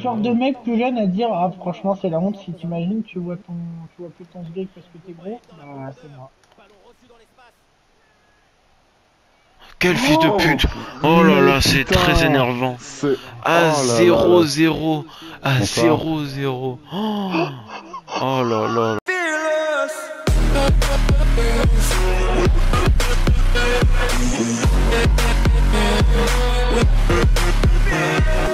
genre de mec plus jeune à dire ah franchement c'est la honte si t'imagines tu vois plus ton sgeg parce que t'es gros, bah c'est moi. Quel fils de Oh, pute! Oh là mais là, c'est très putain, énervant. c'est... À Oh là là là. 0-0. À Bonsoir. 0-0. Oh, oh là là. Fearless.